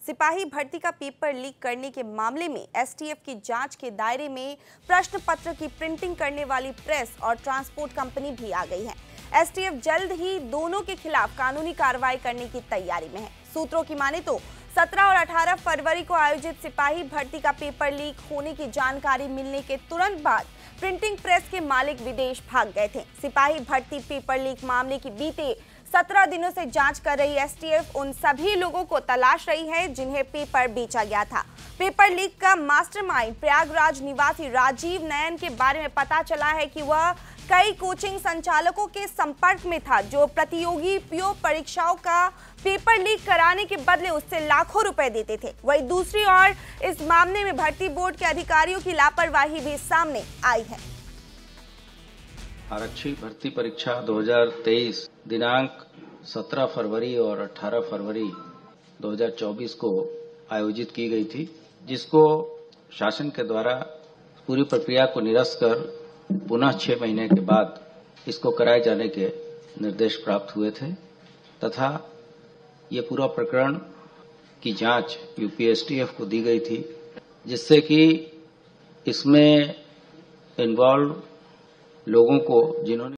सिपाही भर्ती का पेपर लीक करने के मामले में एसटीएफ की जांच के दायरे में प्रश्न पत्र की प्रिंटिंग करने वाली प्रेस और ट्रांसपोर्ट कंपनी भी आ गई है। एसटीएफ जल्द ही दोनों के खिलाफ कानूनी कार्रवाई करने की तैयारी में है। सूत्रों की माने तो 17 और 18 फरवरी को आयोजित सिपाही भर्ती का पेपर लीक होने की जानकारी मिलने के तुरंत बाद प्रिंटिंग प्रेस के मालिक विदेश भाग गए थे। सिपाही भर्ती पेपर लीक मामले की बीते 17 दिनों से जांच कर रही एसटीएफ उन सभी लोगों को तलाश रही है जिन्हें पेपर बेचा गया था। पेपर लीक का मास्टरमाइंड प्रयागराज निवासी राजीव नयन के बारे में पता चला है कि वह कई कोचिंग संचालकों के संपर्क में था जो प्रतियोगी पीओ परीक्षाओं का पेपर लीक कराने के बदले उससे लाखों रुपए देते थे। वहीं दूसरी ओर इस मामले में भर्ती बोर्ड के अधिकारियों की लापरवाही भी सामने आई है। आरक्षी भर्ती परीक्षा 2023 दिनांक 17 फरवरी और 18 फरवरी 2024 को आयोजित की गई थी, जिसको शासन के द्वारा पूरी प्रक्रिया को निरस्त कर पुनः 6 महीने के बाद इसको कराए जाने के निर्देश प्राप्त हुए थे तथा ये पूरा प्रकरण की जांच यूपीएसटीएफ को दी गई थी, जिससे कि इसमें इन्वॉल्व लोगों को जिन्होंने